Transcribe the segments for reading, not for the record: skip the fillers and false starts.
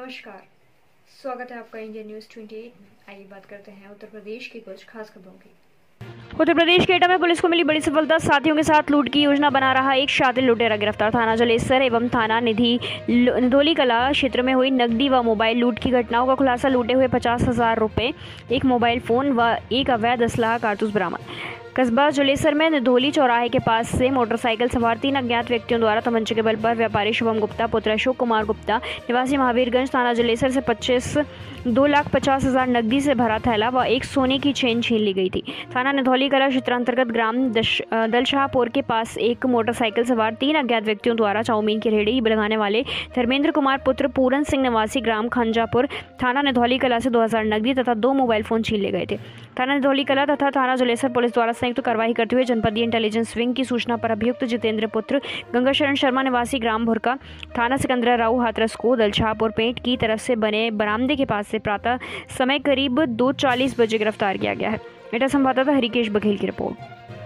नमस्कार, स्वागत है आपका इंडिया न्यूज 28। आइए बात करते हैं उत्तर प्रदेश की कुछ खास खबरों की। उत्तर प्रदेश के एटा में पुलिस को मिली बड़ी सफलता। साथियों के साथ लूट की योजना बना रहा एक शातिर लुटेरा गिरफ्तार। थाना जलेसर एवं थाना निधौली कला क्षेत्र में हुई नकदी व मोबाइल लूट की घटनाओं का खुलासा। लूटे हुए 50,000 रुपए, एक मोबाइल फोन व एक अवैध असलाह कारतूस बरामद। कस्बा जलेसर में निधौली चौराहे के पास से मोटरसाइकिल सवार 3 अज्ञात व्यक्तियों द्वारा तमंचे के बल पर व्यापारी शुभम गुप्ता पुत्र अशोक कुमार गुप्ता निवासी महावीरगंज थाना जलेसर से 2,50,000 नकदी से भरा थैला व एक सोने की चेन छीन ली गई थी। थाना निधौली कला क्षेत्र अंतर्गत ग्राम दलशाहपुर के पास एक मोटरसाइकिल सवार 3 अज्ञात व्यक्तियों द्वारा चाउमीन की रेहड़ी लगाने वाले धर्मेंद्र कुमार पुत्र पूरन सिंह निवासी ग्राम खंजापुर थाना निधौली कला से 2,000 नकदी तथा 2 मोबाइल फोन छीन ले गए थे। थाना निधौली कला तथा थाना जलेसर पुलिस द्वारा संयुक्त कार्रवाई करते हुए जनपदीय इंटेलिजेंस विंग की सूचना पर अभियुक्त जितेंद्र पुत्र गंगाशरण शर्मा निवासी ग्राम भुरका थाना सिकंदरा राव हाथरस को दलशाहपुर पेंट की तरफ से बने बरामदे के पास से प्रातः समय करीब 2:40 बजे गिरफ्तार किया गया है। एटा संवाददाता हरिकेश बघेल की रिपोर्ट।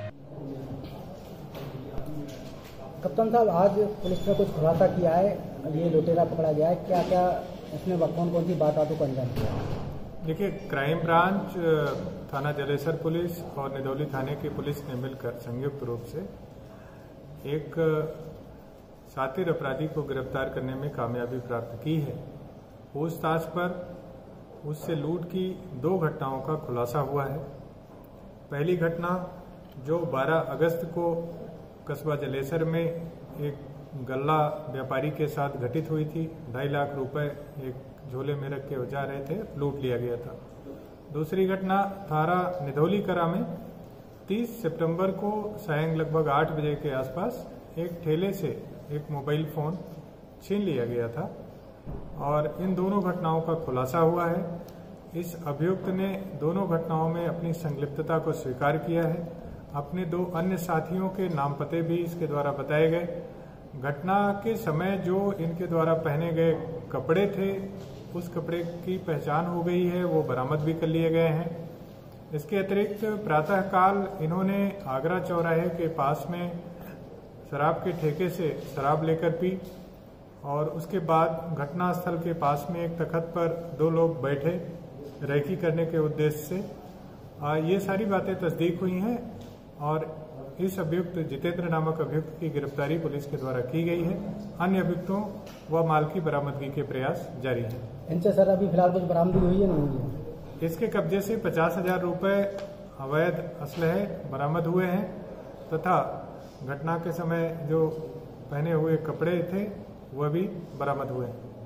कप्तान साहब, आज पुलिस ने कुछ खुलासा किया है, ये लुटेरा पकड़ा गया है, क्या क्या इसमें कौन सी बातों को अंजाम दिया? देखिए, क्राइम ब्रांच, थाना जलेसर पुलिस और निधौली थाने की पुलिस ने मिलकर संयुक्त रूप से एक शातिर अपराधी को गिरफ्तार करने में कामयाबी प्राप्त की है। पूछताछ पर उससे लूट की 2 घटनाओं का खुलासा हुआ है। पहली घटना जो 12 अगस्त को कस्बा जलेसर में एक गल्ला व्यापारी के साथ घटित हुई थी। 2.5 लाख रुपए एक झोले में रख के जा रहे थे, लूट लिया गया था। दूसरी घटना थाना निधौली कला में 30 सितंबर को सायं लगभग 8 बजे के आसपास एक ठेले से एक मोबाइल फोन छीन लिया गया था और इन दोनों घटनाओं का खुलासा हुआ है। इस अभियुक्त ने दोनों घटनाओं में अपनी संलिप्तता को स्वीकार किया है। अपने 2 अन्य साथियों के नाम पते भी इसके द्वारा बताए गए। घटना के समय जो इनके द्वारा पहने गए कपड़े थे, उस कपड़े की पहचान हो गई है, वो बरामद भी कर लिए गए हैं। इसके अतिरिक्त प्रातःकाल इन्होंने आगरा चौराहे के पास में शराब के ठेके से शराब लेकर पी और उसके बाद घटनास्थल के पास में एक तख्त पर 2 लोग बैठे रेकी करने के उद्देश्य से ये सारी बातें तस्दीक हुई हैं और इस अभियुक्त जितेंद्र नामक अभियुक्त की गिरफ्तारी पुलिस के द्वारा की गई है। अन्य अभियुक्तों व माल की बरामदगी के प्रयास जारी हैं। इनसे सर अभी फिलहाल कुछ बरामदगी हुई है नहीं हुई है? इसके कब्जे से 50,000 रुपए अवैध असलहे बरामद हुए हैं तथा घटना के समय जो पहने हुए कपड़े थे वह भी बरामद हुए हैं।